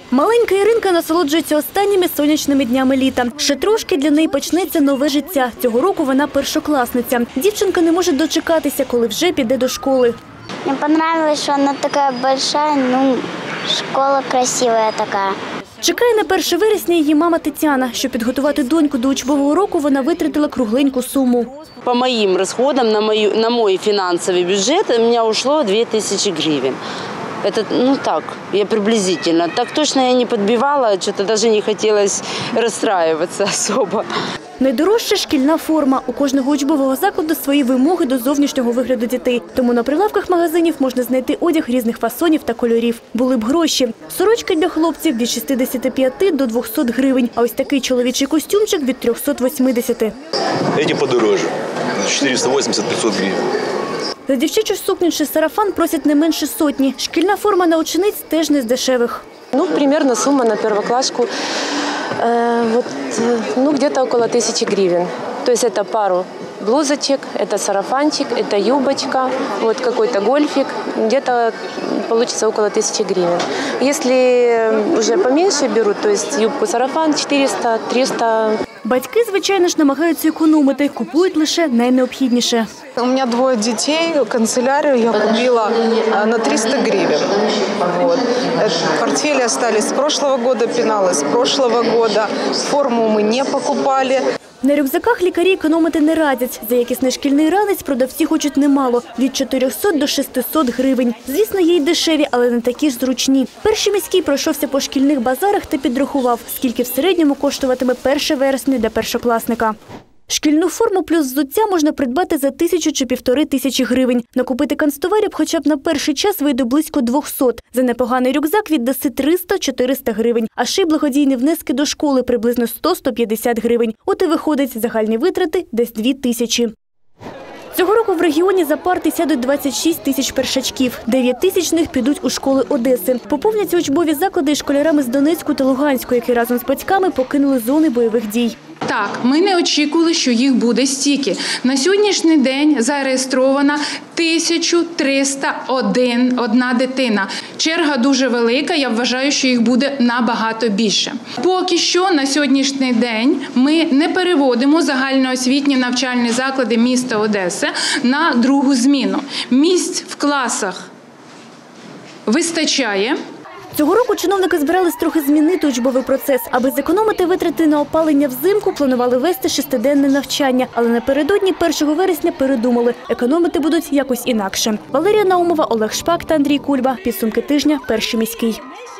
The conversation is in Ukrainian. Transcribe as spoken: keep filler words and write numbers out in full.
Маленька Іринка насолоджується останніми сонячними днями літа. Ще трошки для неї почнеться нове життя. Цього року вона першокласниця. Дівчинка не може дочекатися, коли вже піде до школи. Мені подобається, що вона така велика, ну, школа красива така. Чекає на перше вересня її мама Тетяна. Щоб підготувати доньку до учбового року, вона витратила кругленьку суму. По моим расходам на, мою, на мой финансовый бюджет у меня ушло две тысячи гривен. Это, ну так, я приблизительно. Так точно я не подбивала, что-то даже не хотелось расстраиваться особо. Найдорожча – шкільна форма. У кожного учбового закладу свої вимоги до зовнішнього вигляду дітей. Тому на прилавках магазинів можна знайти одяг різних фасонів та кольорів. Були б гроші. Сорочки для хлопців від шістдесят п'ять до двохсот гривень. А ось такий чоловічий костюмчик від трьохсот вісімдесят. Эти подороже. четыреста восемьдесят - пятьсот гривен. За дівчачу сукню чи сарафан просять не менше сотні. Шкільна форма на учениць теж не з дешевих. Ну, примерно сумма на первоклашку э, вот, ну, где-то около тысячи гривен. То есть это пару блузочек, это сарафанчик, это юбочка, вот какой-то гольфик. Где-то получится около тысячи гривен. Если уже поменьше берут, то есть юбку-сарафан четыреста - триста. Батьки, звичайно ж, намагаються економити, купують лише найнеобхідніше. У меня двое детей, канцелярию я купила на триста гривен. Вот. Портфели остались с прошлого года, пеналы с прошлого года, форму мы не покупали. На рюкзаках лікарі економити не радять. За якісний шкільний ранець продавці хочуть немало – від чотирьохсот до шестисот гривень. Звісно, є й дешеві, але не такі ж зручні. Перший міський пройшовся по шкільних базарах та підрахував, скільки в середньому коштуватиме перше вересня для першокласника. Шкільну форму плюс взуття можна придбати за тисячу чи півтори тисячі гривень. Накупити канцтоварів хоча б на перший час вийде близько двохсот. За непоганий рюкзак віддаси триста - чотириста гривень. А ще й благодійні внески до школи приблизно сто - сто п'ятдесят гривень. От і виходить загальні витрати десь дві тисячі. Цього року в регіоні за парти сядуть двадцять шість тисяч першачків. дев'ять тисяч з них підуть у школи Одеси. Поповняться учбові заклади із школярами з Донецьку та Луганську, які разом з батьками покинули зони бойових дій. Так, ми не очікували, що їх буде стільки. На сьогоднішній день зареєстрована тисяча триста одна дитина. Черга дуже велика, я вважаю, що їх буде набагато більше. Поки що на сьогоднішній день ми не переводимо загальноосвітні навчальні заклади міста Одеси на другу зміну. Місць в класах вистачає. Цього року чиновники збирались трохи змінити учбовий процес. Аби зекономити витрати на опалення взимку, планували вести шестиденне навчання. Але напередодні першого вересня передумали. Економити будуть якось інакше. Валерія Наумова, Олег Шпак та Андрій Кульба. Підсумки тижня. Перший міський.